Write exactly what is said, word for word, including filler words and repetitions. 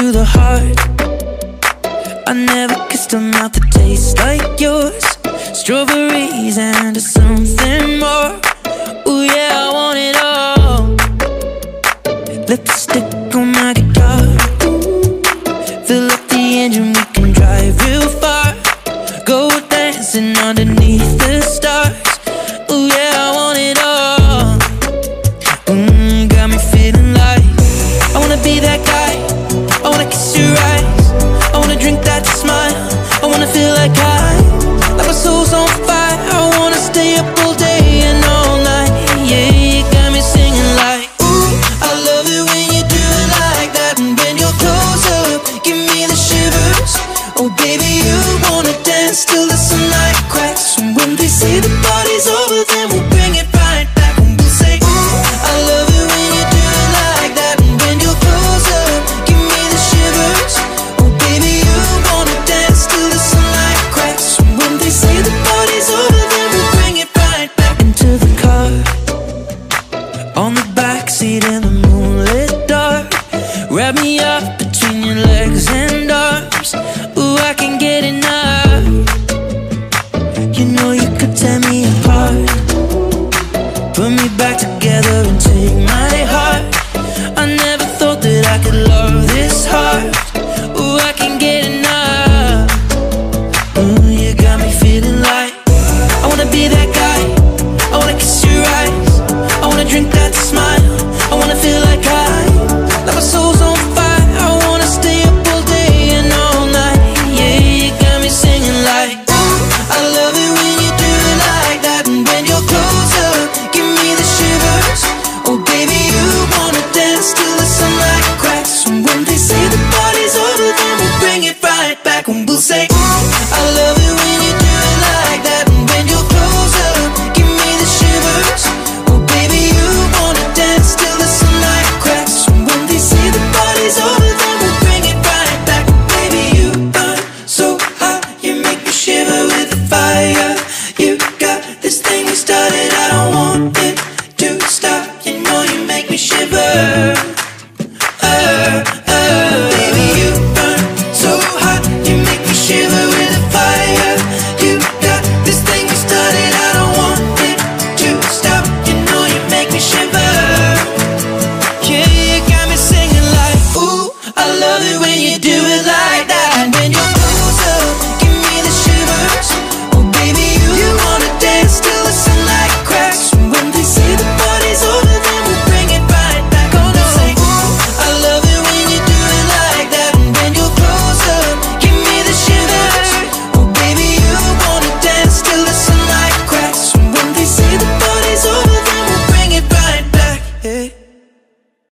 to the heart. I never kissed a mouth that tastes like yours. Strawberries and something more. Ooh yeah, I want it all. Lipstick on my guitar. Fill up the engine, we can drive real far. Go dancing underneath the stars. Ooh yeah, I want it all. Mmm, got me feeling like I wanna be that guy. I wanna kiss your eyes. I wanna drink that smile. I wanna feel like I, like my soul's on fire. I wanna stay up all day and all night. Yeah, you got me singing like, ooh, I love it when you do it like that. And when you're close up, give me the shivers. Oh baby, you wanna dance till the sunlight cracks. And when they say the party's over, then we'll bring it right back. And we'll say, ooh, I love it when you do it like that. And when you're close up, give me the shivers. Oh baby, you wanna dance till the sunlight cracks. And when they say the party's over, then we'll bring it right back. Into the car, on the backseat in the moonlit dark. Wrap me up between your legs and arms. Ooh, I can't get enough. You know you could tear me apart, put me back together and take my heart. I never thought that I could love this hard.